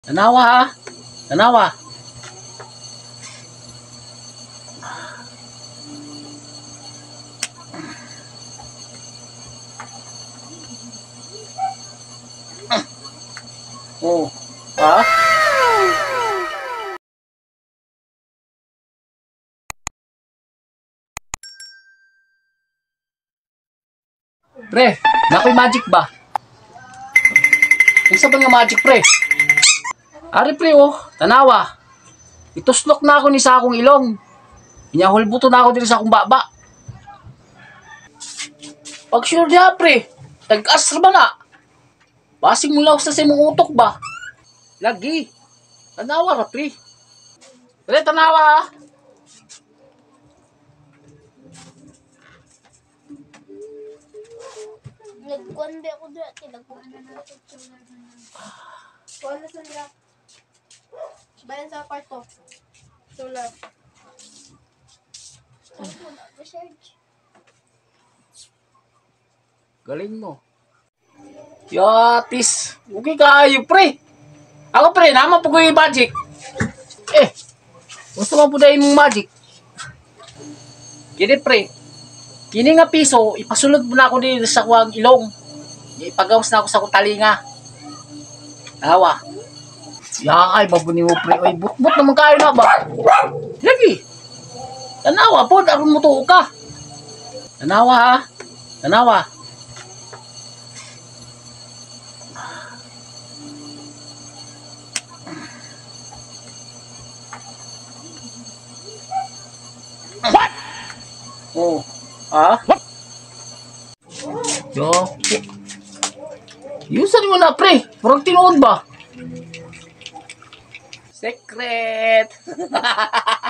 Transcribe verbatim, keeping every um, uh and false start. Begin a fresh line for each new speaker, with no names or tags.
Tanawa ha. Tanawa. Oh. Ha? Pre, nakoy magic ba? Isa ba nga magic pre? Ari pre oh, tanawa. Ituslok na ako ni sa akong ilong. Inyahulbuto na ako din sa akong baba. Pag sure niya pre, tag-as ba na? Basing mulaw sa sa imong utok ba? Lagi. Tanawa ra pre. Pre, tanawa ha.
Nagkuhan ba ako doon? Nagkuhan na natin. Kuhan na sa nila. Bayan sa kwarto. Solar.
Galing mo. Yatis. Okay kayo pre. Ako pre, naman po ko yung magic. Eh, gusto mo po dahil mong magic. Kini pre. Kini nga piso, ipasulod mo na ako dito sa kuwang ilong. Ipagawas na ako sa kutalinga. Awa. Yakay, babuni mo pre. Ay, but-but naman kayo na ba? Lagi. Tanawa po, daron mo to ka. Tanawa ha. Tanawa. What? Oh. Ah? Yo. Yusan mo na pre. Parang tinuod ba? Secret.